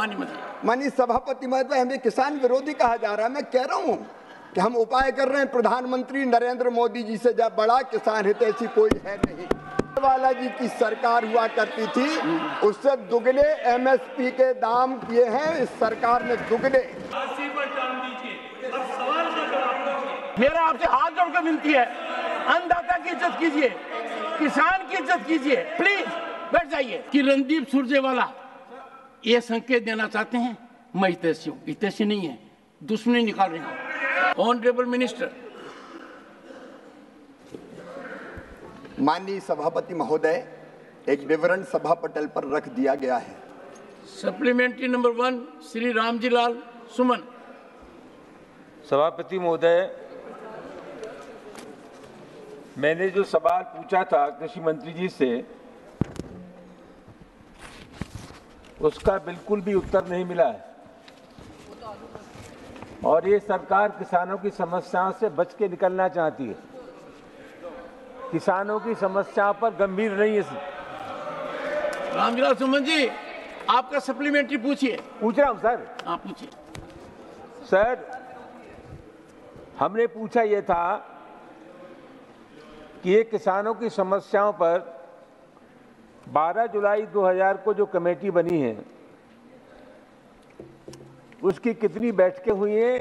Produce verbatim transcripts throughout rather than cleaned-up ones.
माननीय मंत्री। माननीय सभापति महोदय, हमें किसान विरोधी कहा जा रहा है। मैं कह रहा हूँ कि हम उपाय कर रहे हैं। प्रधानमंत्री नरेंद्र मोदी जी से जब बड़ा किसान हितैषी कोई है नहीं। वाला जी की सरकार हुआ करती थी, उससे दुगने एमएसपी के दाम किए हैं इस सरकार ने, दुगने। मेरा आपसे हाथ जोड़कर विनती है, अन्नदाता की इज्जत कीजिए, किसान की इज्जत कीजिए, प्लीज बैठ जाइए। कि रणदीप सुरजेवाला ये संकेत देना चाहते हैं मैं हितैषी हूँ, हितैषी नहीं है, दुश्मनी निकाल रहे हैं। Honourable minister. माननीय सभापति महोदय, एक विवरण सभा पटल पर रख दिया गया है। Supplementary number one, Shri Ramji Lal Suman. सभापति महोदय, मैंने जो सवाल पूछा था कृषि मंत्री जी से, उसका बिल्कुल भी उत्तर नहीं मिला है और ये सरकार किसानों की समस्याओं से बच के निकलना चाहती है। किसानों की समस्याओं पर गंभीर नहीं है। रामजी लाल सुमन जी, आपका सप्लीमेंट्री पूछिए। पूछ रहा हूं सर। हाँ पूछिए सर। हमने पूछा यह था कि ये किसानों की समस्याओं पर बारह जुलाई दो हज़ार को जो कमेटी बनी है उसकी कितनी बैठकें हुई हैं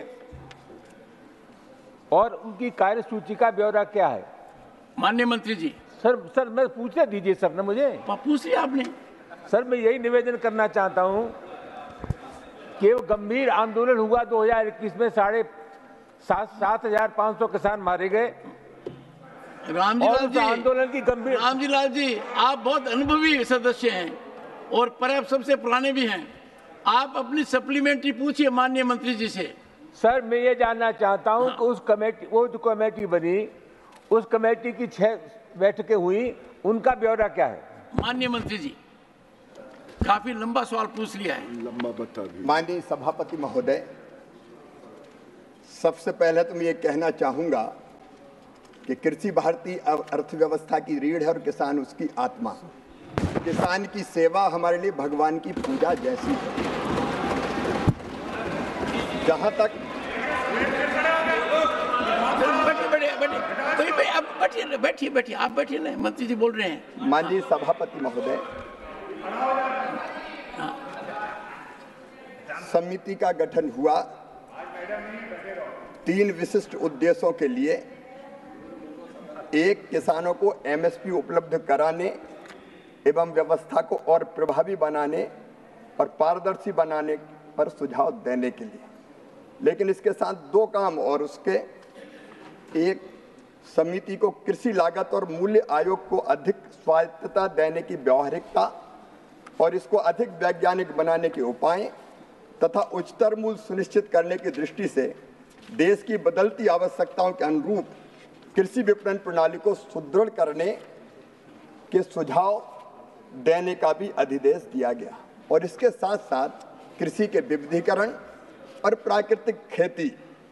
और उनकी कार्यसूची का ब्यौरा क्या है? माननीय मंत्री जी। सर सर मैं पूछने दीजिए सर ना मुझे। पूछ लिया आपने। सर मैं यही निवेदन करना चाहता हूं कि वो गंभीर आंदोलन हुआ दो हज़ार इक्कीस में, साढ़े सात सात हजार पाँच सौ किसान मारे गए। रामजी लाल जी, आंदोलन की गंभीर। रामजी लाल जी, आप बहुत अनुभवी सदस्य हैं और पर्याप्त सबसे पुराने भी हैं। आप अपनी सप्लीमेंट्री पूछिए माननीय मंत्री जी से। सर मैं ये जानना चाहता हूं हाँ। कि उस कमेटी, वो जो कमेटी बनी, उस कमेटी की छह बैठकें हुई, उनका ब्यौरा क्या है? माननीय मंत्री जी, काफी लंबा सवाल पूछ लिया है। लंबा बता दीजिए। माननीय सभापति महोदय, सबसे पहले तो मैं ये कहना चाहूंगा कि कृषि भारतीय अर्थव्यवस्था की रीढ़ है और किसान उसकी आत्मा। किसान की सेवा हमारे लिए भगवान की पूजा जैसी है। जहां तक बैठिए बैठिए बैठिए आप बैठिए ना, मंत्री जी बोल रहे हैं। माननीय सभापति महोदय, समिति का गठन हुआ तीन विशिष्ट उद्देश्यों के लिए। एक, किसानों को एमएसपी उपलब्ध कराने एवं व्यवस्था को और प्रभावी बनाने और पारदर्शी बनाने पर सुझाव देने के लिए। लेकिन इसके साथ दो काम और उसके, एक, समिति को कृषि लागत और मूल्य आयोग को अधिक स्वायत्तता देने की व्यावहारिकता और इसको अधिक वैज्ञानिक बनाने के उपाय तथा उच्चतर मूल्य सुनिश्चित करने की दृष्टि से देश की बदलती आवश्यकताओं के अनुरूप कृषि विपणन प्रणाली को सुदृढ़ करने के सुझाव देने का भी अधिदेश दिया गया। और इसके साथ साथ कृषि के विविधीकरण और प्राकृतिक खेती,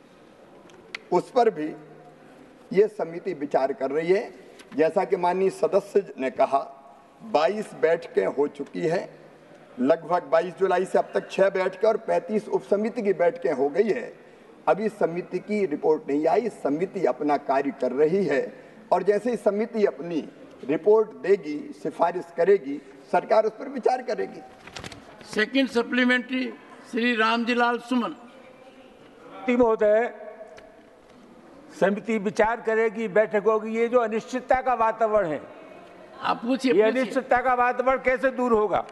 उस पर भी ये समिति विचार कर रही है। जैसा कि माननीय सदस्य ने कहा, बाईस बैठकें हो चुकी हैं। लगभग बाईस जुलाई से अब तक छह बैठकें और पैंतीस उपसमिति की बैठकें हो गई है। अभी समिति की रिपोर्ट नहीं आई। समिति अपना कार्य कर रही है और जैसे ही समिति अपनी रिपोर्ट देगी, सिफारिश करेगी, सरकार उस पर विचार करेगी। Second supplementary, Shri Ramji Lal Suman. महोदय, समिति विचार करेगी, बैठक होगी। ये जो अनिश्चितता का वातावरण है, आप पूछिए। ये अनिश्चितता का वातावरण कैसे दूर होगा?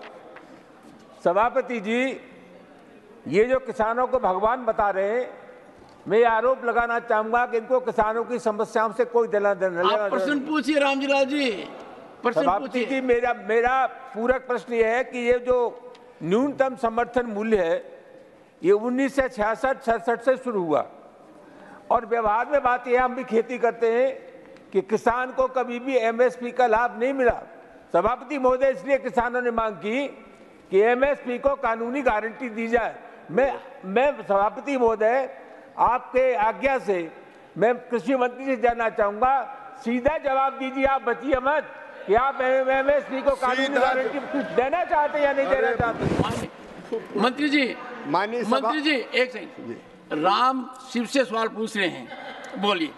सभापति जी, ये जो किसानों को भगवान बता रहे हैं, मैं आरोप लगाना चाहूंगा कि इनको किसानों की समस्याओं से कोई देना देना नहीं। आप प्रश्न पूछिए रामजी लाल जी, प्रश्न पूछिए। मेरा मेरा पूरक प्रश्न ये है कि ये जो न्यूनतम समर्थन मूल्य है, ये उन्नीस सौ छियासठ सड़सठ से शुरू हुआ और व्यवहार में बात यह, हम भी खेती करते हैं, कि किसान को कभी भी एमएसपी का लाभ नहीं मिला। सभापति महोदय, इसलिए किसानों ने मांग की कि एमएसपी को कानूनी गारंटी दी जाए। मैं मैं सभापति महोदय, आपके आज्ञा से मैं कृषि मंत्री से जानना चाहूंगा, सीधा जवाब दीजिए, आप बचिए मत, कि आप एमएसपी को कानूनी गारंटी देना चाहते या नहीं देना चाहते? मंत्री जी, माननीय मंत्री जी एक सेकंड, राम शिव से सवाल पूछ रहे हैं, बोलिए।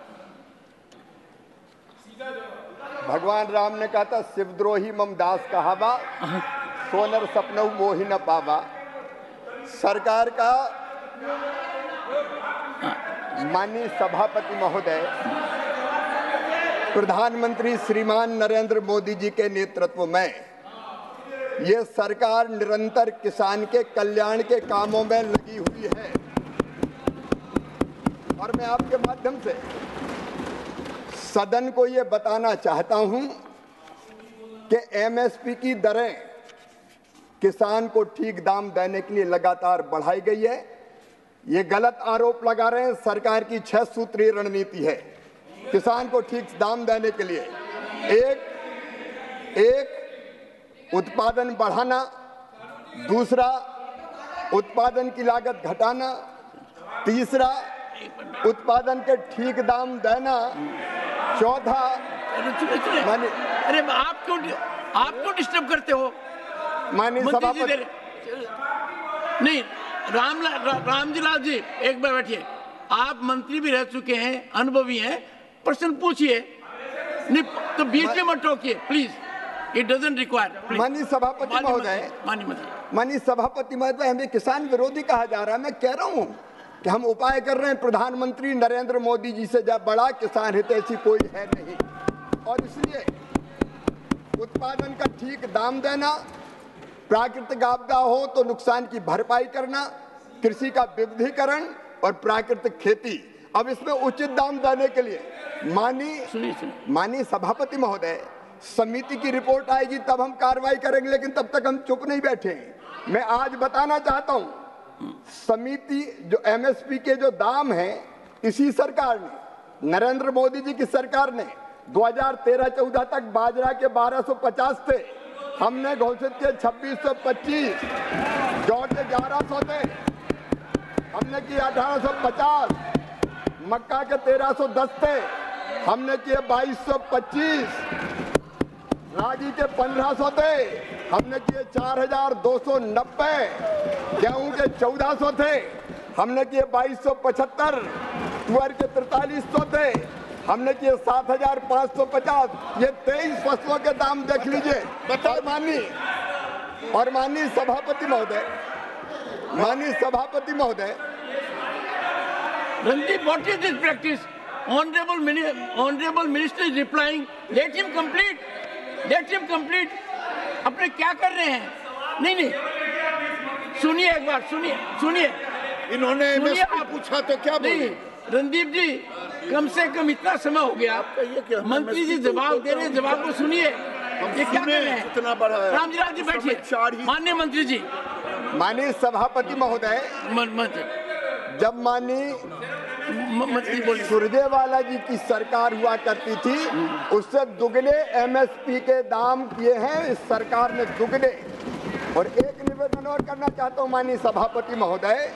भगवान राम ने कहा था शिवद्रोही मम दास कहावा, सोनर सपनऊ मोहि न पावा। सरकार का माननीय सभापति महोदय, प्रधानमंत्री श्रीमान नरेंद्र मोदी जी के नेतृत्व में ये सरकार निरंतर किसान के कल्याण के कामों में लगी हुई है। और मैं आपके माध्यम से सदन को ये बताना चाहता हूं कि एमएसपी की दरें किसान को ठीक दाम देने के लिए लगातार बढ़ाई गई है। ये गलत आरोप लगा रहे हैं, सरकार की छह सूत्रीय रणनीति है किसान को ठीक दाम देने के लिए। एक एक उत्पादन बढ़ाना, दूसरा उत्पादन की लागत घटाना, तीसरा उत्पादन के ठीक दाम देना, चौथा मानी अरे आप क्यों आप क्यों डिस्टर्ब करते हो? माननीय सभापति, नहीं राम रामजी लाल जी एक बार बैठिए, आप मंत्री भी रह चुके हैं, अनुभवी हैं, प्रश्न पूछिए, नहीं तो बीच में मत टोकिए प्लीज, इट डजंट रिक्वायर। माननीय सभापति महोदय, माननीय सभापति महोदय, हमें किसान विरोधी कहा जा रहा है। मैं कह रहा हूं कि हम उपाय कर रहे हैं, प्रधानमंत्री नरेंद्र मोदी जी से जब बड़ा किसान हितैषी कोई है नहीं, और इसलिए उत्पादन का ठीक दाम देना, प्राकृतिक आपदा हो तो नुकसान की भरपाई करना, कृषि का विविधीकरण और प्राकृतिक खेती। अब इसमें उचित दाम देने के लिए माननीय माननीय सभापति महोदय, समिति की रिपोर्ट आएगी तब हम कार्रवाई करेंगे, लेकिन तब तक हम चुप नहीं बैठे हैं। मैं आज बताना चाहता हूं, समिति जो एमएसपी के जो दाम हैं, इसी सरकार ने, नरेंद्र मोदी जी की सरकार ने दो हज़ार तेरह चौदह तक बाजरा के बारह सौ पचास थे, हमने घोषित किए छब्बीस सौ पच्चीस, जौ के ग्यारह सौ थे, हमने किए अठारह सौ पचास, मक्का के तेरह सौ दस थे, हमने किए बाईस सौ पच्चीस, रागी के पंद्रह सौ थे, हमने किए चार हजार दो सौ नब्बे, गेहूं के चौदह सौ थे, हमने किए बाईस सौ पचहत्तर, तुअर के तैतालीस सौ थे, हमने किए सात हजार पाँच सौ पचास। ये तेईस फसलों के दाम देख लीजिए। और माननीय और माननीय सभापति महोदय, माननीय सभापति महोदय, Randeep, what is this practice? Honorable Minister, Honorable Minister is replying. Let him complete. Let him complete. अपने क्या कर रहे हैं? नहीं नहीं, सुनिए एक बार, सुनिए सुनिए इन्होंने एमएसपी पूछा तो क्या बोले? रणदीप जी, कम से कम इतना समय हो गया, मंत्री जी जवाब दे रहे हैं, जवाब को सुनिए। ये क्या कर रहे हैं? कितना बढ़ा है? रामजी लाल जी बैठिए। माननीय मंत्री जी, माननीय सभापति महोदय, मंत्री जब माननीय मंत्री बोलिए, सुरजेवाला जी की सरकार हुआ करती थी, उससे दुगने एमएसपी के दाम किए हैं इस सरकार ने, दुगने। और एक निवेदन और करना चाहता हूं माननीय सभापति महोदय,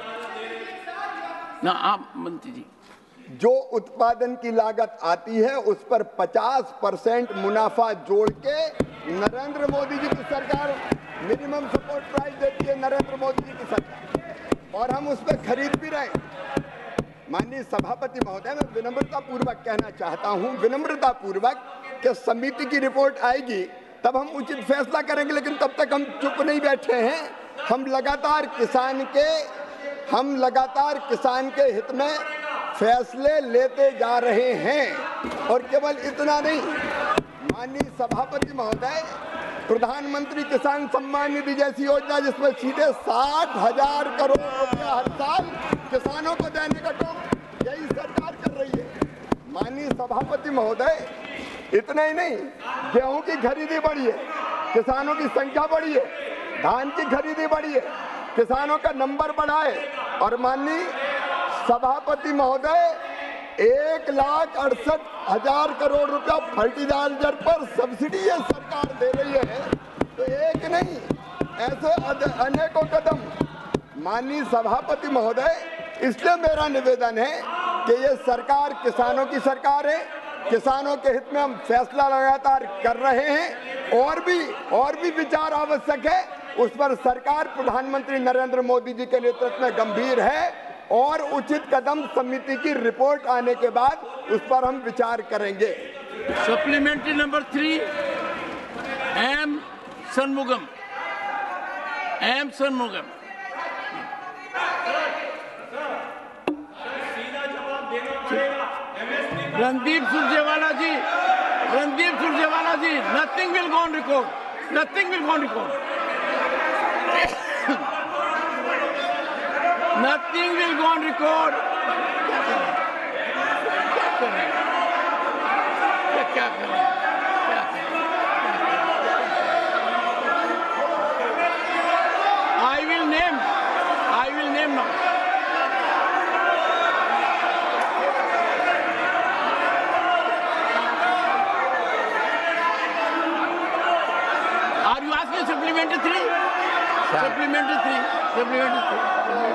ना आप मंत्री जी, जो उत्पादन की लागत आती है उस पर पचास परसेंट मुनाफा जोड़ के नरेंद्र मोदी जी की सरकार मिनिमम सपोर्ट प्राइस देती है, नरेंद्र मोदी जी की सरकार, और हम उस पर खरीद भी रहे। माननीय सभापति महोदय, मैं विनम्रता पूर्वक कहना चाहता हूं, विनम्रता पूर्वक कि समिति की रिपोर्ट आएगी तब हम उचित फैसला करेंगे, लेकिन तब तक हम चुप नहीं बैठे हैं। हम लगातार किसान के हम लगातार किसान के हित में फैसले लेते जा रहे हैं। और केवल इतना नहीं, माननीय सभापति महोदय, प्रधानमंत्री किसान सम्मान निधि जैसी योजना, जिसमें सीधे साठ हजार करोड़ रुपया हर साल किसानों को देने का काम यही सरकार कर रही है। माननीय सभापति महोदय, इतना ही नहीं, गेहूं की खरीदी बढ़ी है, किसानों की संख्या बढ़ी है, धान की खरीदी बढ़ी है, किसानों का नंबर बढ़ा है। और माननीय सभापति महोदय, एक लाख अड़सठ हजार करोड़ रुपया फर्टिलाइजर पर सब्सिडी ये सरकार दे रही है। तो एक नहीं, ऐसे अनेकों कदम। माननीय सभापति महोदय, इसलिए मेरा निवेदन है कि ये सरकार किसानों की सरकार है, किसानों के हित में हम फैसला लगातार कर रहे हैं। और भी और भी विचार आवश्यक है, उस पर सरकार प्रधानमंत्री नरेंद्र मोदी जी के नेतृत्व में गंभीर है और उचित कदम समिति की रिपोर्ट आने के बाद उस पर हम विचार करेंगे। Supplementary number three, M Shanmugam, M Shanmugam. Randeep Surjewala ji, Randeep Surjewala ji, nothing will go on record, nothing will go on record, nothing will go on record. क्या कर रहे हैं, क्या कर रहे हैं, क्या कर रहे हैं? I will name, I will name now. Supplementary three, supplementary three, supplementary three.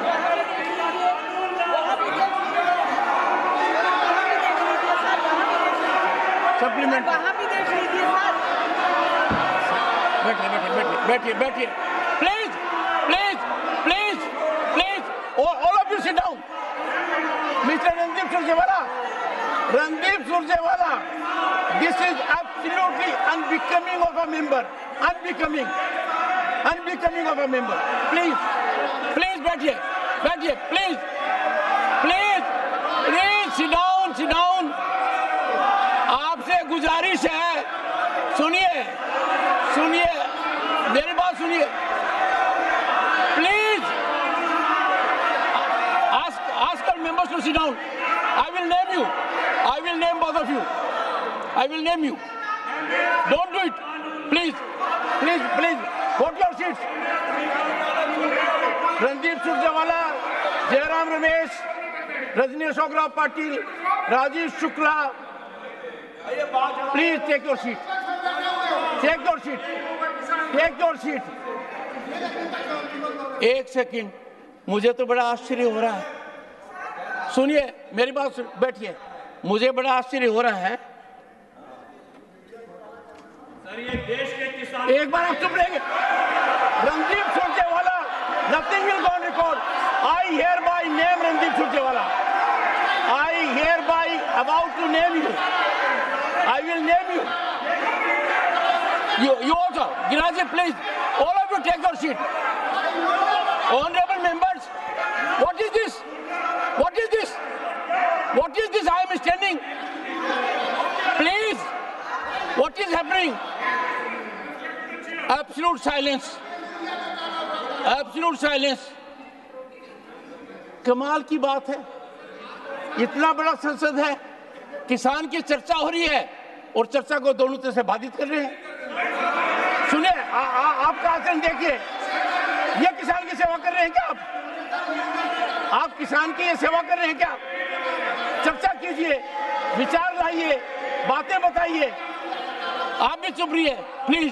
Supplementary. वहाँ भी देख लीजिए सर। बैठिए, बैठिए, बैठिए, बैठिए। Please, please, please, please. All, all of you sit down. Mister Randeep Surjewala, Randeep Surjewala, this is absolutely unbecoming of a member. Unbecoming, unbecoming of a member. Please, please, बैठिए, बैठिए, please, please, please, sit down, sit down. आपसे गुजारिश है, सुनिए, सुनिए, मेरी बात सुनिए. Please, ask, ask our members to sit down. I will name you. I will name both of you. I will name you. Don't do it. Please, please, please, go to your seats. Randeep Surjewala, Jairam Ramesh, Rajni Ashok Rao Patil, Rajesh Shukla. Please take your seat. Take your seat. Take your seat. एक second, मुझे तो बड़ा आश्चर्य हो रहा है. सुनिए, मेरी बात बैठिए. मुझे बड़ा आश्चर्य हो रहा है. देश के किसान, एक बार आप चुप रहेंगे. Randeep Surjewala, nothing will go on record. I hereby name Randeep Surjewala. I hereby about to name you. I will name you. You, you also, Giraji, please, all of you take your seat. Honorable members, what is this? What is this? What is this? I am standing. Please, what is happening? Absolute silence. Absolute silence. कमाल की बात है, इतना बड़ा संसद है, किसान की चर्चा हो रही है और चर्चा को दोनों तरह से बाधित कर रहे हैं. सुनिए, आपका आचरण देखिए, ये किसान की सेवा कर रहे हैं क्या आप? आप किसान की ये सेवा कर रहे हैं क्या? चर्चा कीजिए, विचार लाइए, बातें बताइए. आप भी चुप रहिए, please.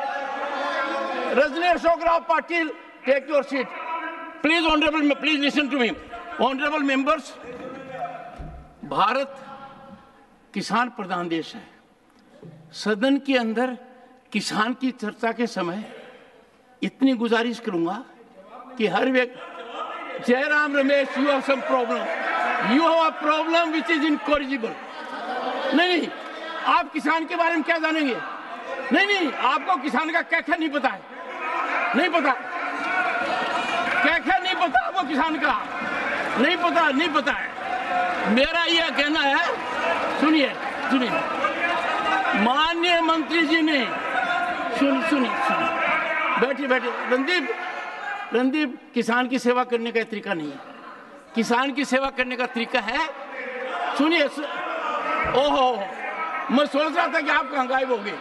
Rajani Ashok Rao Patil, take your seat. Please honourable, please listen to me. Honourable members, Bharat किसान प्रधान देश है. सदन के अंदर किसान की चर्चा के समय इतनी गुजारिश करूंगा कि हर व्यक्ति, Jairam Ramesh, you have some problem, you have a problem which is incorrigible. नहीं नहीं, आप किसान के बारे में क्या जानेंगे? नहीं नहीं, आपको किसान का क्या क्या नहीं पता है, नहीं पता, क्या क्या नहीं पता आपको किसान का, नहीं पता, नहीं पता है. मेरा यह कहना है, सुनिए सुनिए, माननीय मंत्री जी ने, सुन सुनिए सुनिए, बैठिए बैठिए. रणदीप, रणदीप, किसान की सेवा करने का तरीका नहीं है. किसान की सेवा करने का तरीका है, सुनिए. सु, ओहो, मैं सोच रहा था कि आप कहाँ गायब हो गए.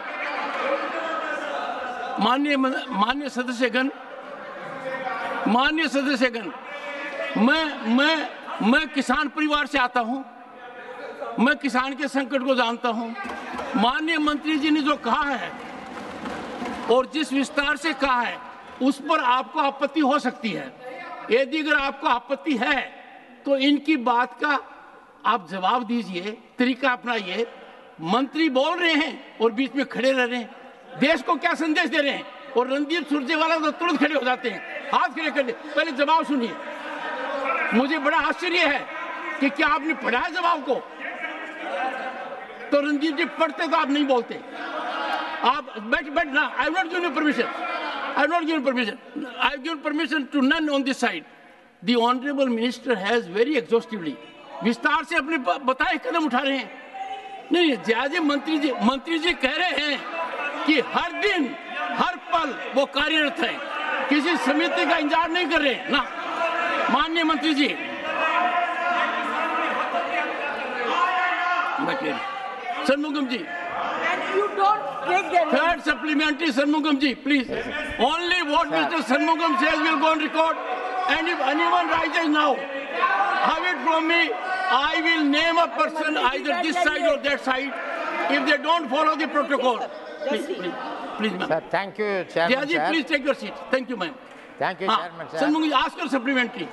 माननीय माननीय सदस्यगण, माननीय सदस्यगण, मैं मैं मैं किसान परिवार से आता हूं, मैं किसान के संकट को जानता हूं. माननीय मंत्री जी ने जो कहा है और जिस विस्तार से कहा है, उस पर आपको आपत्ति हो सकती है. यदि अगर आपको आपत्ति है तो इनकी बात का आप जवाब दीजिए, तरीका अपनाइए. मंत्री बोल रहे हैं और बीच में खड़े रह रहे हैं. देश को क्या संदेश दे रहे हैं? और रणदीप सुरजेवाला तो तुरंत खड़े हो जाते हैं, हाथ खड़े कर दे। पहले जवाब सुनिए। मुझे बड़ा आश्चर्य है कि क्या आपने पढ़ा है जवाब को? तो रणदीप जी पढ़ते तो आप नहीं बोलते। आप बैठ बैठ ना, I not given you permission, I not given permission, I given permission to none on this side. The honourable minister has very exhaustively, विस्तार से अपने बताए कदम उठा रहे हैं। नहीं, जैसे मंत्री जी मंत्री जी कह रहे हैं कि हर दिन हर पल वो कार्यरत है, किसी समिति का इंतजार नहीं कर रहे ना। माननीय मंत्री जी, Shanmugam ji, And you don't take their name. third supplementary, Shanmugam ji, please. Only what Mister Shanmugam says will go on record. And if anyone rises now, have it from me, I will name a person either this side or that side if they don't follow the protocol. Please, please, please, ma'am. Sir, thank you, Chairman. Jaya ji, sir. please take your seat. Thank you, ma'am. Thank you, हाँ, Chairman. Sir. Shanmugam ji, ask her supplementary.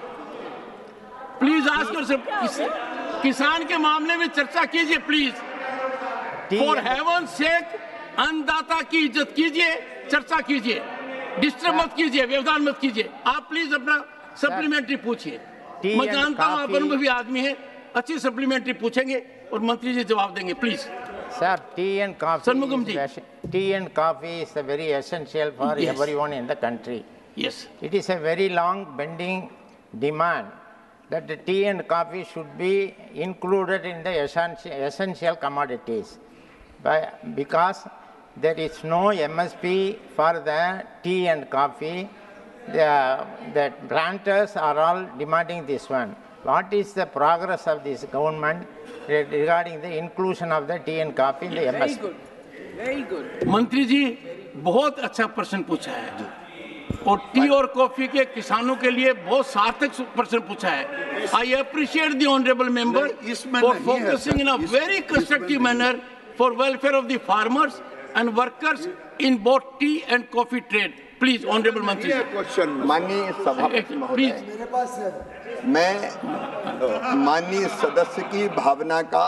Please ask her. sub- किस- किसान के मामले में चर्चा कीजिए, please. T for and- heaven sake अन्नदाता की इज्जत कीजिए, चर्चा कीजिए, डिस्टर्ब मत कीजिए, व्यवधान मत कीजिए। आप प्लीज अपना सप्लीमेंट्री पूछिए। टी मैं एंड जानता हूँ आप कॉफी- अनुभवी आदमी हैं, अच्छी सप्लीमेंट्री पूछेंगे और मंत्री जी जवाब देंगे, please. Sir, tea and coffee. Shanmugam is ji. es- Tea and coffee is a very essential for Yes. everyone in the country. Yes, It is a very long pending demand that the tea and coffee should be included in the essential, essential commodities. By, because there is no M S P for the tea and coffee, the, the planters are all demanding this one. What is the progress of this government regarding the inclusion of the tea and coffee in the M S P? Very good. Very good. मंत्री जी बहुत अच्छा प्रश्न पूछा है और T और coffee के किसानों के लिए बहुत सार्थक प्रश्न पूछा है। I appreciate the honourable member नहीं, इसमें फॉर नहीं है, फोकसिंग इन अ इस- वेरी इसमें कंस्ट्रक्टिव नहीं। Manner for welfare of the farmers and workers in both tea and coffee trade. Please honourable मंत्री ये क्वेश्चन माननीय सभापति महोदय, प्लीज। मैं माननीय सदस्य की भावना का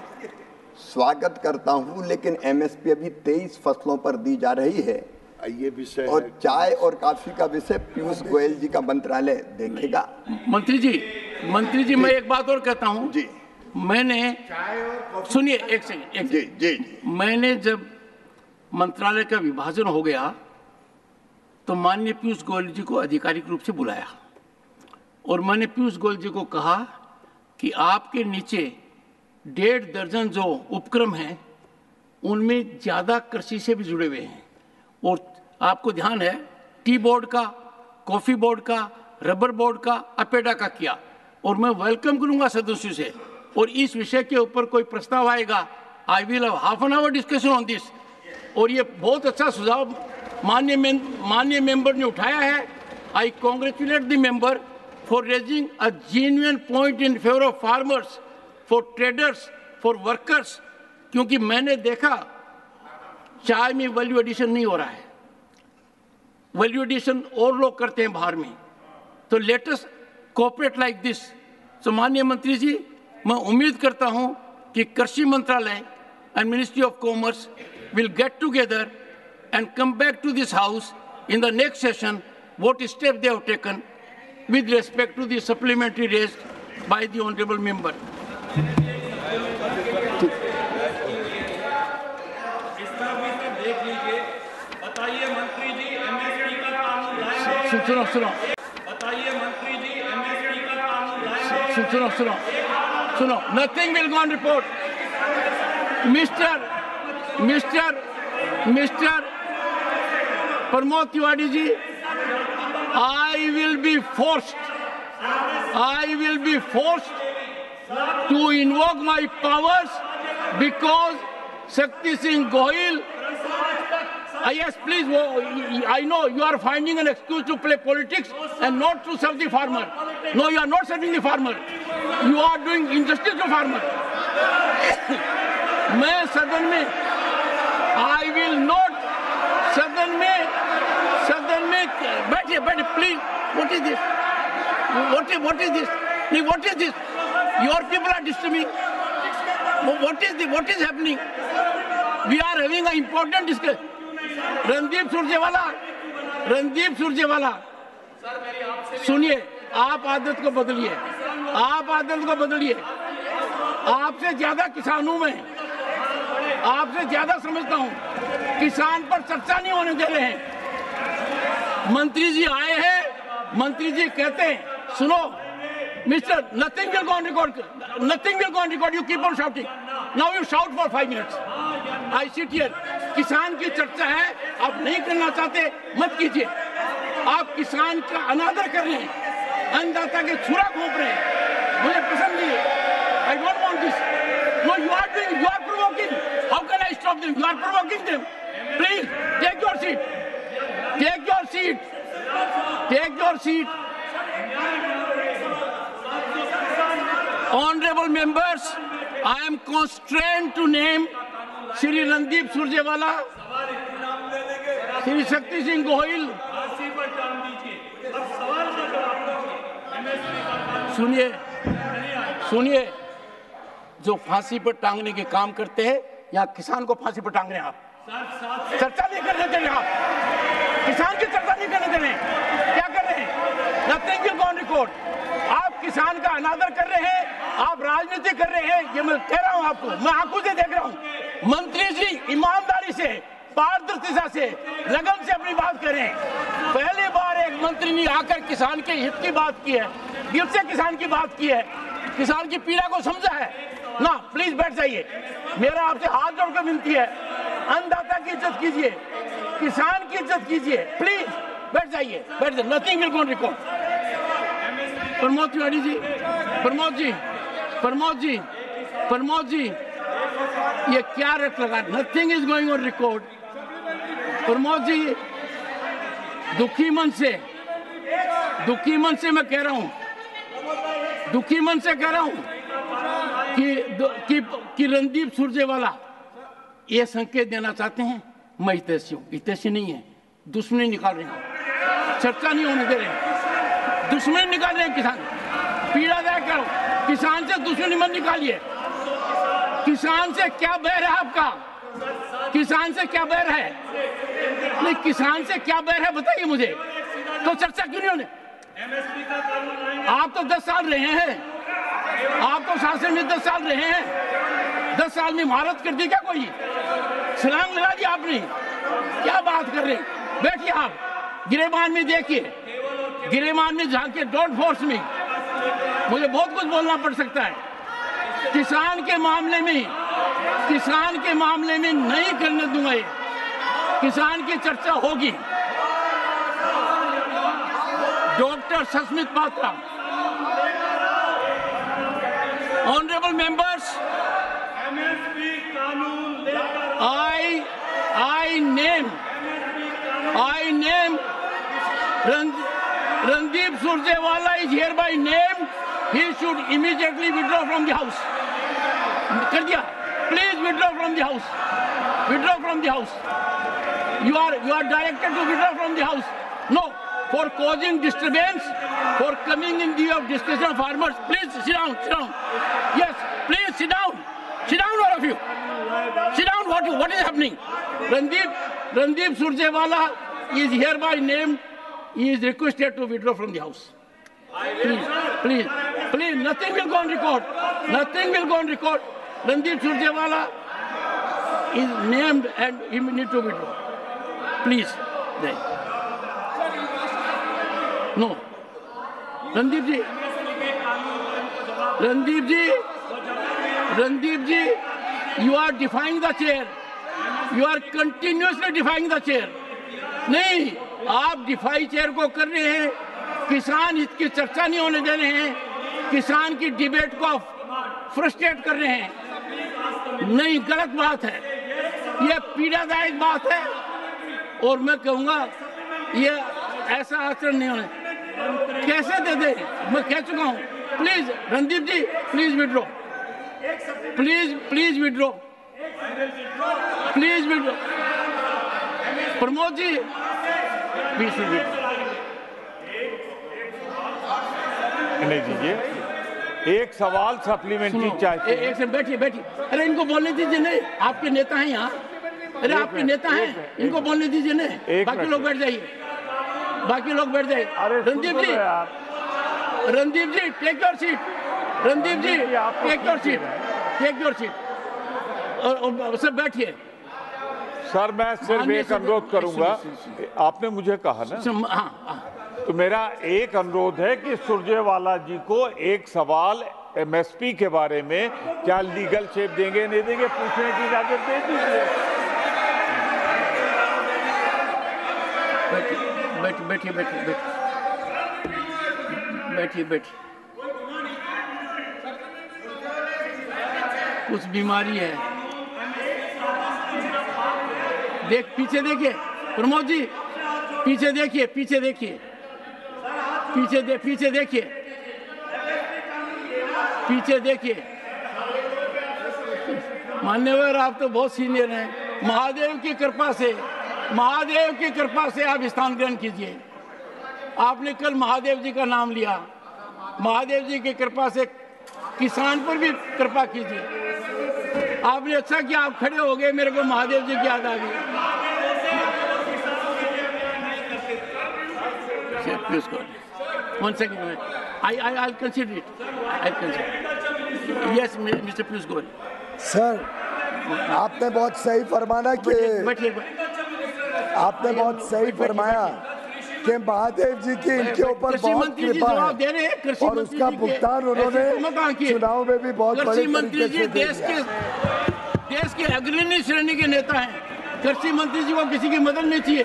स्वागत करता हूं, लेकिन एमएसपी अभी तेईस फसलों पर दी जा रही है ये विषय और है। चाय और कॉफी का विषय पीयूष गोयल जी का मंत्रालय देखेगा। मंत्री जी मंत्री जी मैं एक बात और कहता हूँ जी मैंने सुनिए एक सेकंड एक जी सेकंड। जी जी मैंने जब मंत्रालय का विभाजन हो गया तो माननीय पीयूष गोयल जी को आधिकारिक रूप से बुलाया और मैंने पीयूष गोयल जी को कहा कि आपके नीचे डेढ़ दर्जन जो उपक्रम हैं उनमें ज़्यादा कृषि से भी जुड़े हुए हैं और आपको ध्यान है टी बोर्ड का, कॉफ़ी बोर्ड का, रबर बोर्ड का, अपेडा का किया और मैं वेलकम करूंगा सदस्यों से और इस विषय के ऊपर कोई प्रस्ताव आएगा I will have half an hour discussion on this. और ये बहुत अच्छा सुझाव माननीय माननीय मेंबर ने उठाया है। I congratulate the member for raising a genuine point in favour of farmers, for traders, for workers, क्योंकि मैंने देखा चाय में वैल्यू एडिशन नहीं हो रहा है, वैल्यू एडिशन और लोग करते हैं बाहर में, तो लेटेस्ट कोऑपरेट लाइक दिस। तो माननीय मंत्री जी मैं उम्मीद करता हूं कि कृषि मंत्रालय and ministry of commerce will get together and come back to this house in the next session what step they have taken with respect to the supplementary raised by the honorable member. बताइए मंत्री जी MSP का कानून लाएंगे। सुनो सुनो बताइए मंत्री जी MSP का कानून लाएंगे। सुनो सुनो सुनो nothing will go on report. Mr. Mr. Mr. Pramod Tiwari ji, I will be forced, I will be forced to invoke my powers because Shakti Singh Gohil. Uh, yes, please. Oh, I know you are finding an excuse to play politics and not to serve the farmer. No, you are not serving the farmer. You are doing injustice to farmer. मैं सदन में I will not सदन में सदन में बैठिए बैठिए please. What is this? What is what is this? नहीं, what is this? Your people are disturbing. What is the what is happening? We are having an important discussion. Randeep Surjewala Randeep Surjewala, सुनिए, आप आदत को बदलिए, आप आदत को बदलिए। आपसे ज्यादा किसान हूं मैं, आपसे ज्यादा समझता हूं। किसान पर चर्चा नहीं होने दे रहे हैं। मंत्री जी आए हैं, मंत्री जी कहते हैं, सुनो mister, nothing will go on record, nothing will go on record, you keep on shouting, now you shout for five minutes. I sit here. किसान की चर्चा है, आप नहीं करना चाहते मत कीजिए। आप किसान का अनादर कर रहे हैं, अन्नदाता के छुरा घोंप रहे हैं, मुझे पसंद नहीं है। I don't want this. No, you are doing, you are provoking. How can I stop them? You are provoking them. Please take your seat, take your seat, take your seat. Honorable members, I am constrained to name Shri Randeep Surjewala, Shri Shakti Singh Gohil। सुनिए, सुनिए, जो फांसी पर टांगने के काम करते हैं या किसान को फांसी पर टांग रहे हैं आप? चर्चा नहीं करने दे रहे आप, किसान की चर्चा नहीं करने दे रहे हैं। क्या कर रहे हैं? Nothing will go on record. आप किसान का अनादर कर रहे हैं, आप राजनीति कर रहे हैं, ये मैं कह रहा हूं आपको, मैं आंखों से देख रहा हूं। मंत्री जी ईमानदारी से, पारदर्शिता से, लगन से अपनी बात कर रहे हैं। पहली बार एक मंत्री ने आकर किसान के हित की बात की है, दिल से किसान की बात की है, किसान की पीड़ा को समझा है ना। प्लीज बैठ जाइए, मेरा आपसे हाथ जोड़कर विनती है, अन्नदाता की इज्जत कीजिए, किसान की इज्जत कीजिए। प्लीज बैठ जाइए, बैठ जाइए। Nothing will go on record. Pramod Tiwari ji, Pramod ji, Pramod ji, Pramod ji, ये क्या रट लगा? Nothing is going on record. Pramod ji, दुखी मन से, दुखी मन से मैं कह रहा हूं, दुखी मन से कह रहा हूं कि कि, कि रणदीप सुरजेवाला ये संकेत देना चाहते हैं मैं हितैषी हूं। हितैषी नहीं है, दुश्मनी निकाल रहे हैं, चर्चा नहीं होने दे रहे हैं, दुश्मनी निकाल रहे हैं। किसान पीड़ादायक करो, किसान से दुश्मनी मत निकालिए। किसान से क्या बैर है आपका? किसान से क्या बैर है? नहीं, किसान से क्या बैर है बताइए मुझे, तो चर्चा क्यों नहीं होने? आप तो दस साल रहे हैं, आप तो शासन में दस साल रहे हैं, दस साल में महारत कर दी क्या कोई? छलांग लगा दी आपने, क्या बात कर रहे हैं? बैठिए आप, गिरेबान में देखिए, गिरेबान में झांकिए, डोंट फोर्स में, मुझे बहुत कुछ बोलना पड़ सकता है। किसान के मामले में, किसान के मामले में नहीं करने दूंगा ये, किसान की चर्चा होगी। Doctor Sasmit Patra, honourable members, I I name I name Randeep Surjewala is hereby named. He should immediately withdraw from the house. कर दिया, please withdraw from the house. Withdraw from the house. You are you are directed to withdraw from the house. No, for causing disturbance, for coming in the way of discussion of farmers. Please sit down, sit down. Yes, please sit down, sit down, all of you. Sit down. What what is happening? Randeep Randeep Surjewala is hereby named. He is requested to withdraw from the house. Please, please, please. Nothing will go on record. Nothing will go on record. Randeep Surjewala is named and he need to withdraw. Please, then. No. Randeep ji. Randeep ji. Randeep ji. You are defying the chair. You are continuously defying the chair. नहीं, आप DeFi chair को कर रहे हैं, किसान इसकी चर्चा नहीं होने दे रहे हैं, किसान की डिबेट को फ्रस्ट्रेट कर रहे हैं। नहीं, गलत बात है, यह पीड़ादायक बात है और मैं कहूँगा ये ऐसा आचरण नहीं होने। कैसे दे दे? मैं कह चुका हूँ। Please Randeep ji, please withdraw, please please withdraw, please withdraw. Pramod ji, please withdraw. नहीं दीजिए, एक सवाल सप्लीमेंट्री चाहिए। एक से बैठिए बैठिए। अरे इनको बोलने दीजिए, नहीं आपके नेता हैं यहाँ, अरे आपके नेता हैं, इनको बोलने दीजिए, नहीं बाकी लोग बैठ जाइए। बाकी लोग बैठ जाए। Randeep ji, Randeep ji take your seat, Randeep ji take your seat, take your seat और सब बैठिए। सर मैं सिर्फ एक अनुरोध करूंगा, आपने मुझे कहा ना, तो मेरा एक अनुरोध है कि सुरजेवाला जी को एक सवाल एमएसपी के बारे में क्या लीगल शेप देंगे नहीं देंगे पूछने की इजाजत दे दीजिए। बैठिए बैठिए बैठिए बैठिए बैठिए कुछ बीमारी है, देख पीछे देखिए प्रमोद जी, पीछे देखिए, पीछे देखिए, पीछे दे पीछे देखिए, पीछे देखिए। मान्यवर आप तो बहुत सीनियर हैं, महादेव की कृपा से, महादेव की कृपा से आप स्थान ग्रहण कीजिए। आपने कल महादेव जी का नाम लिया, महादेव जी की कृपा से किसान पर भी कृपा कीजिए। आपने अच्छा किया आप खड़े हो गए, मेरे को महादेव जी की याद आ गई। One second, I I I'll consider it. I'll consider. Yes, Mister Piyush Goyal. Sir, आपने बहुत सही फरमाना कि आपने बहुत सही फरमाया कि महादेव जी की इनके ऊपर बहुत कृपा है और उसका भुगतान उन्होंने चुनाव में भी बहुत बड़े मंत्री जी देश के देश के अग्रणी श्रेणी के नेता हैं। कृषि मंत्री जी को किसी की मदद नहीं चाहिए।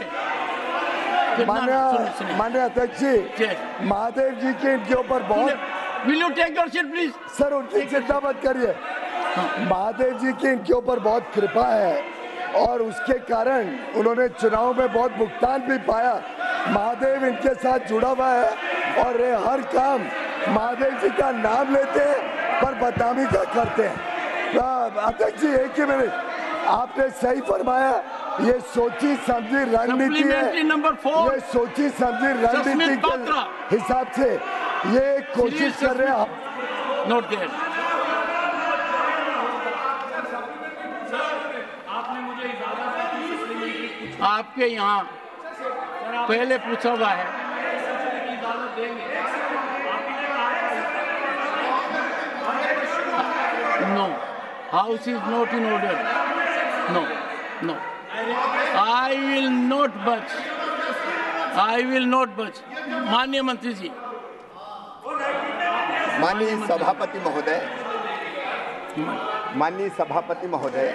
माननीय माननीय अध्यक्ष जी, महादेव जी के इनके ऊपर बहुत Will you take your seat, please? Sir उनकी चिंता मत करिए, महादेव जी की इनके ऊपर बहुत कृपा है और उसके कारण उन्होंने चुनाव में बहुत भुगतान भी पाया। महादेव इनके साथ जुड़ा हुआ है और ये हर काम महादेव जी का नाम लेते हैं पर बदनामी का करते हैं। अध्यक्ष जी एक ही मिनट, आपने सही फरमाया, ये सोची समझी रणनीति है, ये सोची समझी रणनीति के हिसाब से ये कोशिश कर रहे हैं। Not there. आपके यहाँ पहले पूछा हुआ है, no house is not in order, no no I will not budge, I will not बच। माननीय मंत्री जी, माननीय सभापति महोदय, माननीय सभापति महोदय,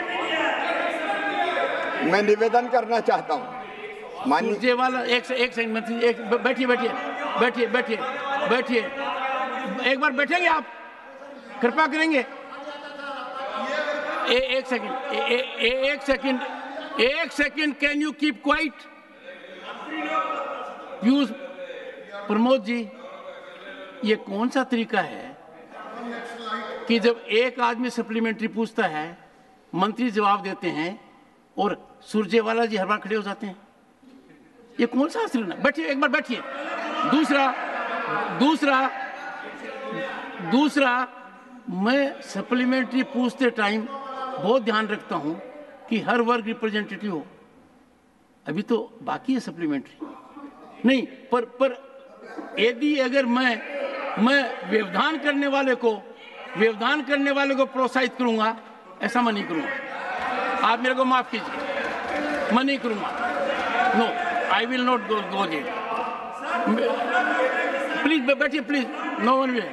मैं निवेदन करना चाहता हूं। माननीय वाला एक एक सेकंड मंत्री, एक बैठिए बैठिए बैठिए बैठिए बैठिए एक बार बैठेंगे आप, कृपा करेंगे। ए, एक सेकंड ए, ए, एक सेकंड एक second can you keep quiet? यूज प्रमोद जी, ये कौन सा तरीका है कि जब एक आदमी सप्लीमेंट्री पूछता है, मंत्री जवाब देते हैं और सुरजेवाला जी हर बार खड़े हो जाते हैं? ये कौन सा असर है? बैठिए एक बार बैठिए। दूसरा दूसरा दूसरा मैं सप्लीमेंट्री पूछते टाइम बहुत ध्यान रखता हूं कि हर वर्ग रिप्रेजेंटेटिव हो। अभी तो बाकी है सप्लीमेंट्री नहीं, पर पर यदि अगर मैं मैं व्यवधान करने वाले को व्यवधान करने वाले को प्रोत्साहित करूंगा, ऐसा मैं नहीं करूंगा। आप मेरे को माफ कीजिए, मैं नहीं करूंगा। No, I will not go go there. Please बैठिए, प्लीज, नो वन वे।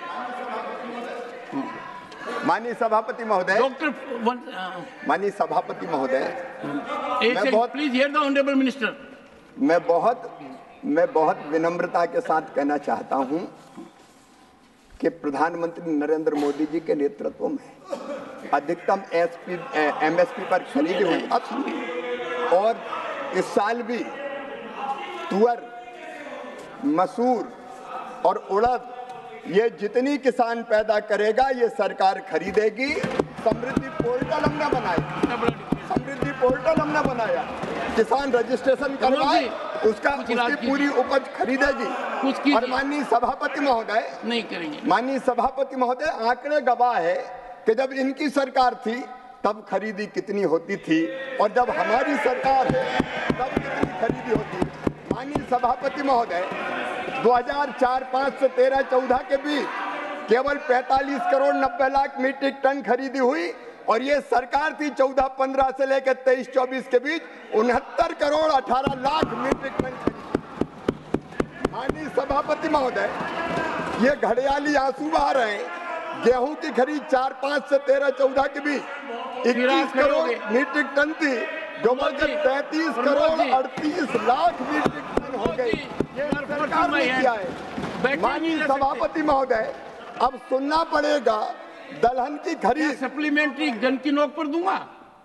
माननीय सभापति महोदय, डॉक्टर माननीय सभापति महोदय, एक बहुत please hear the honourable minister. मैं बहुत मैं बहुत विनम्रता के साथ कहना चाहता हूं कि प्रधानमंत्री नरेंद्र मोदी जी के नेतृत्व में अधिकतम एसपी एमएसपी पर खरीदी हुई अब और इस साल भी तुअर, मसूर और उड़द ये जितनी किसान पैदा करेगा ये सरकार खरीदेगी। समृद्धि पोर्टल हमने बनाया, समृद्धि पोर्टल हमने बनाया, किसान रजिस्ट्रेशन करवाए, उसका उसकी पूरी उपज खरीदेगी। कुछ और माननीय सभापति महोदय नहीं करेंगे। माननीय सभापति महोदय, आंकड़े गवाह है कि जब इनकी सरकार थी तब खरीदी कितनी होती थी और जब हमारी सरकार है तब कितनी खरीदी होती। माननीय सभापति महोदय, दो हज़ार चार पाँच से तेरह चौदह के बीच केवल पैंतालीस करोड़ नब्बे लाख मीट्रिक टन खरीदी हुई और ये सरकार थी चौदह पंद्रह से लेकर तेईस चौबीस के बीच उनहत्तर करोड़ अठारह लाख मीट्रिक टन खरीदी। माननीय सभापति महोदय, ये घड़ियाली आंसू बहा रहे हैं। गेहूं की खरीद चार पाँच से तेरह चौदह के बीच इक्कीस करोड़ मीट्रिक टन थी, जो बढ़कर तैंतीस करोड़ अड़तीस लाख मीट्रिक टन हो गई। ये सरकार ने किया है। माननीय सभापति महोदय, अब सुनना पड़ेगा दलहन की खरीद। सप्लीमेंट्री गन की नोक पर दूंगा,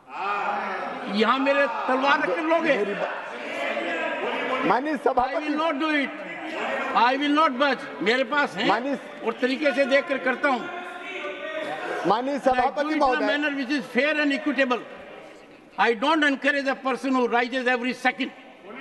यहाँ मेरे तलवार रख कर लोगे। माननीय सभापति, I will not do it, I will not budge. मेरे पास है और तरीके से देख कर करता हूँ। माननीय सभापति महोदय, manner which is fair and equitable. I don't encourage a person who rises every second,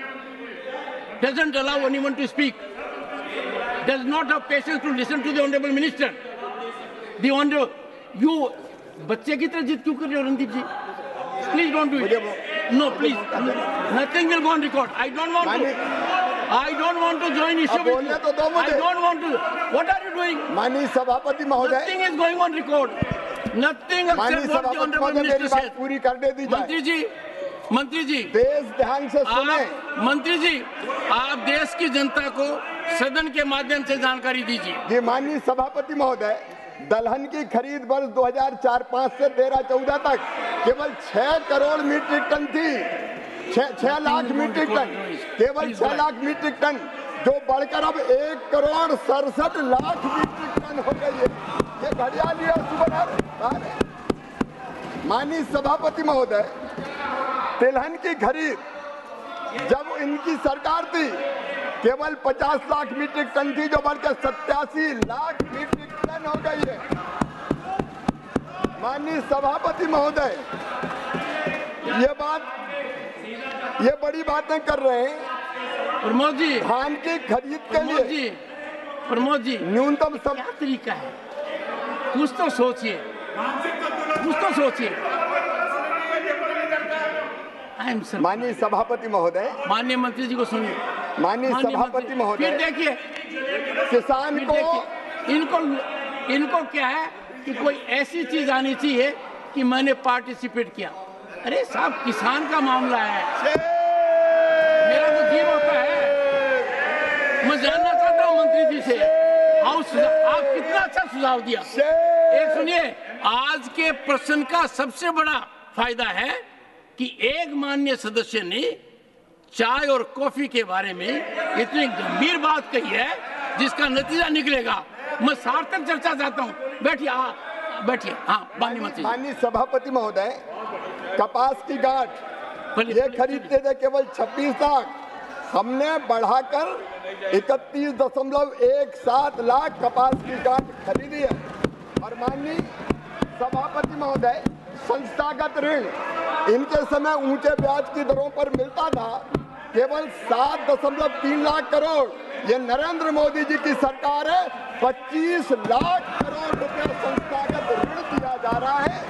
doesn't allow anyone to speak, does not have patience to listen to the honorable minister. The honorable, you, बच्चे की तरह जिद क्यों कर रहे हो रणदीप जी? Please don't do it. No, please. Nothing will go on record. I don't want to. I don't want to join issue with you. I don't want to. What are you doing? माननीय सभापति महोदय, Nothing is going on record. Nothing except what the honorable minister said. पूरी कर दे दी जाए। मंत्री जी, मंत्री जी, देश ध्यान से सुने। मंत्री जी, आप देश की जनता को सदन के माध्यम से जानकारी दीजिए। जी माननीय सभापति महोदय, दलहन की खरीद वर्ष दो हज़ार चार पाँच से तेरह चौदह तक केवल छह करोड़ मीट्रिक टन थी। छह छह लाख मीट्रिक टन, केवल छह लाख मीट्रिक टन, जो बढ़कर अब एक करोड़ सड़सठ लाख मीट्रिक टन हो गई है। ये घड़ियाली है। माननीय सभापति महोदय, तिलहन की खरीद जब इनकी सरकार थी केवल पचास लाख मीट्रिक टन थी, जो बढ़कर सत्तासी लाख मीट्रिक टन हो गई है। माननीय सभापति महोदय, ये बात ये बड़ी बातें कर रहे हैं। प्रमोद जी, धान की खरीद के लिए जी, प्रमोद जी, न्यूनतम सब क्या तरीका है? कुछ तो सोचिए, कुछ तो सोचिए। माननीय सभापति महोदय, माननीय मंत्री जी को सुनिए। माननीय सभापति महोदय, फिर देखिए किसान को, इनको इनको क्या है कि कोई ऐसी चीज आनी चाहिए कि मैंने पार्टिसिपेट किया। अरे साहब, किसान का मामला है, मेरा तो जीव होता है। मैं जानना चाहता हूँ मंत्री जी से, हाउस आप कितना अच्छा सुझाव दिया। एक सुनिए, आज के प्रश्न का सबसे बड़ा फायदा है कि एक माननीय सदस्य ने चाय और कॉफी के बारे में इतनी गंभीर बात कही है जिसका नतीजा निकलेगा। मैं सार्थक चर्चा चाहता हूँ। बैठिए, बैठिए। हाँ, माननीय मंत्री। माननीय सभापति महोदय, कपास की गांठ ये खरीदते थे केवल छब्बीस लाख, हमने बढ़ाकर इकतीस दशमलव एक सात लाख कपास की गांठ खरीदी है। और माननीय सभापति महोदय, संस्थागत ऋण इनके समय ऊंचे ब्याज की दरों पर मिलता था, केवल सात दशमलव तीन लाख करोड़। ये नरेंद्र मोदी जी की सरकार है, पच्चीस लाख करोड़ रुपए संस्थागत ऋण दिया जा रहा है।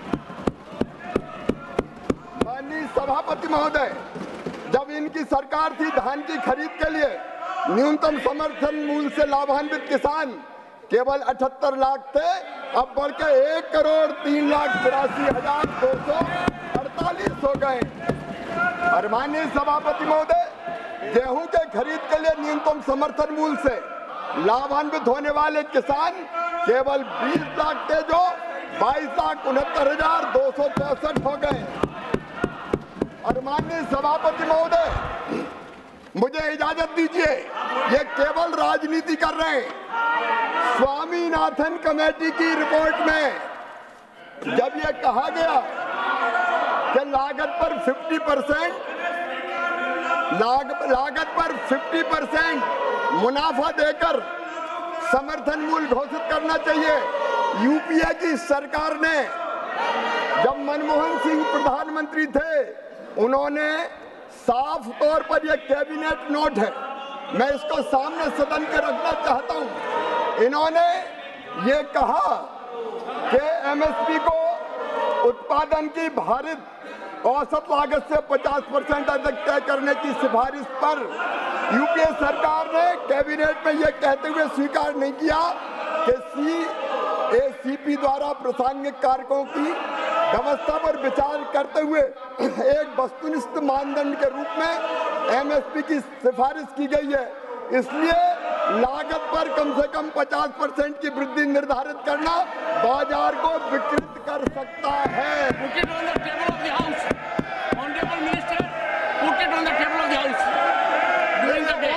माननीय सभापति महोदय, जब इनकी सरकार थी धान की खरीद के लिए न्यूनतम समर्थन मूल्य से लाभान्वित किसान केवल अठहत्तर लाख थे, अब बढ़कर एक करोड़ तीन लाख तिरासी हजार दो सौ अड़तालीस हो गए। और माननीय सभापति महोदय, गेहूं के खरीद के लिए न्यूनतम समर्थन मूल्य से लाभान्वित होने वाले किसान केवल बीस लाख थे, जो बाईस लाख उनहत्तर हजार दो सौ चौसठ हो गए। और माननीय सभापति महोदय, मुझे इजाजत दीजिए, ये केवल राजनीति कर रहे हैं। स्वामीनाथन कमेटी की रिपोर्ट में जब ये कहा गया कि लागत पर पचास परसेंट लाग, लागत पर पचास परसेंट मुनाफा देकर समर्थन मूल्य घोषित करना चाहिए, यूपीए की सरकार ने, जब मनमोहन सिंह प्रधानमंत्री थे, उन्होंने साफ तौर पर यह कैबिनेट नोट है, मैं इसको सामने सदन के रखना चाहता हूं। इन्होंने ये कहा कि एमएसपी को उत्पादन की भारित औसत लागत से पचास परसेंट अधिक तय करने की सिफारिश पर यूपीए सरकार ने कैबिनेट में यह कहते हुए स्वीकार नहीं किया कि सी एसीपी द्वारा प्रासंगिक कारकों की व्यवस्था पर विचार करते हुए एक वस्तुनिष्ठ मानदंड के रूप में एमएसपी की सिफारिश की गई है। इसलिए लागत पर कम से कम पचास परसेंट की वृद्धि निर्धारित करना बाजार को विकृत कर सकता है। Put it on the table of the House. Honorable Minister, put it on the table of the House. During the day.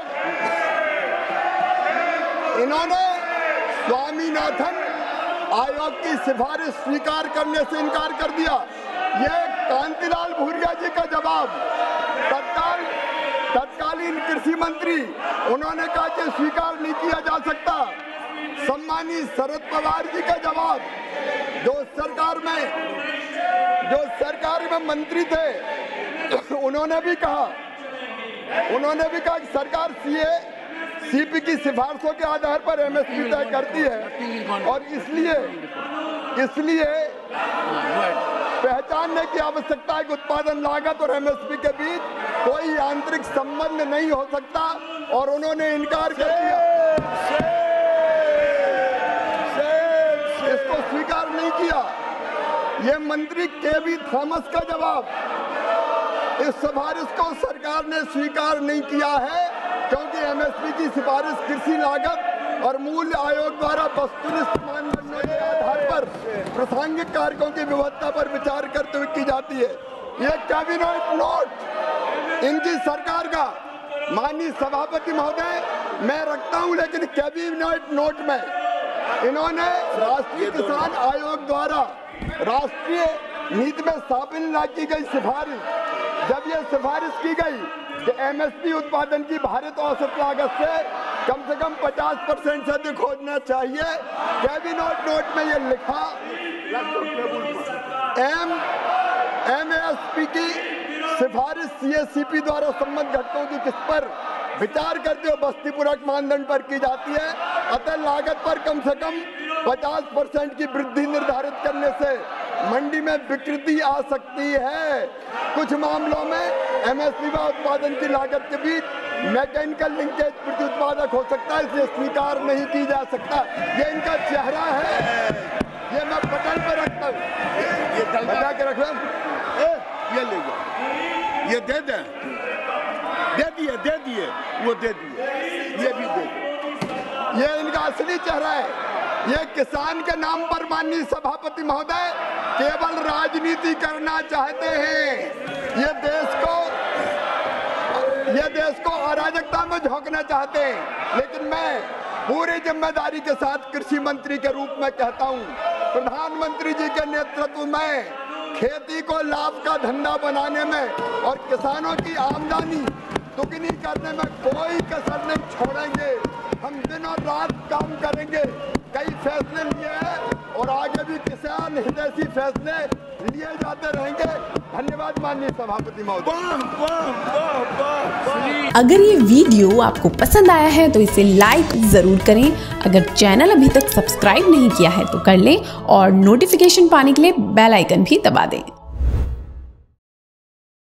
इन्होंने स्वामीनाथन आयोग की सिफारिश स्वीकार करने से इनकार कर दिया। ये कांतिलाल भूरिया जी का जवाब तत्काल तत्कालीन कृषि मंत्री, उन्होंने कहा कि स्वीकार नहीं किया जा सकता। सम्मानीय शरद पवार जी का जवाब, जो सरकार में जो सरकार में मंत्री थे, उन्होंने भी कहा उन्होंने भी कहा कि सरकार सीए सीपी की सिफारिशों के आधार पर एमएसपी तय करती है और इसलिए इसलिए पहचानने की आवश्यकता है कि उत्पादन लागत और एमएसपी के बीच कोई आंतरिक संबंध नहीं हो सकता और उन्होंने इनकार कर दिया। इसको स्वीकार नहीं किया। ये मंत्री के बी थॉमस का जवाब, इस सिफारिश को सरकार ने स्वीकार नहीं किया है क्योंकि एमएसपी की सिफारिश कृषि लागत और मूल्य आयोग द्वारा वस्तुनिष्ठ मानदंडों के आधार पर प्रासंगिक कारकों की व्यवस्था पर विचार करते हुए की जाती है। ये कैबिनेट नोट इनकी सरकार का, माननीय सभापति महोदय, मैं रखता हूं, लेकिन कैबिनेट नोट में इन्होंने राष्ट्रीय किसान आयोग द्वारा राष्ट्रीय नीति में शामिल न की गई सिफारिश, जब यह सिफारिश की गई कि एमएसपी उत्पादन की भारत औसत लागत से कम से कम पचास परसेंट से अधिक होना चाहिए, कैबिनेट नोट में यह लिखा एम एमएसपी की सिफारिश सीएससीपी द्वारा संबंधित घटकों की किस पर विचार करते हुए बस्ती पूरक मानदंड पर की जाती है। अतः लागत पर कम से कम पचास परसेंट की वृद्धि निर्धारित करने से मंडी में विकृति आ सकती है। कुछ मामलों में एमएसपी व उत्पादन की लागत के बीच मैकेनिकल लिंकेज प्रति उत्पादक हो सकता है, इसलिए स्वीकार नहीं की जा सकता। ये इनका चेहरा है, ये मैं पटल पर रखता हूँ, ये बचा के रख लो, ये ले जाओ, ये दे दे दे दिए दे दिए वो दे दिए, ये भी दे दिए। ये इनका असली चेहरा है। ये किसान के नाम पर माननीय सभापति महोदय केवल राजनीति करना चाहते हैं। ये देश को ये देश को अराजकता में झोंकना चाहते हैं। लेकिन मैं पूरी जिम्मेदारी के साथ कृषि मंत्री के रूप में कहता हूं, प्रधानमंत्री जी के नेतृत्व में खेती को लाभ का धंधा बनाने में और किसानों की आमदनी दुगनी करने में कोई कसर नहीं छोड़ेंगे। हम दिन और रात काम करेंगे। कई फैसले लिए हैं और आगे भी किसान हितैषी फैसले लिए जाते रहेंगे। धन्यवाद माननीय सभापति महोदय। अगर ये वीडियो आपको पसंद आया है तो इसे लाइक जरूर करें। अगर चैनल अभी तक सब्सक्राइब नहीं किया है तो कर लें और नोटिफिकेशन पाने के लिए बेल आइकन भी दबा दें।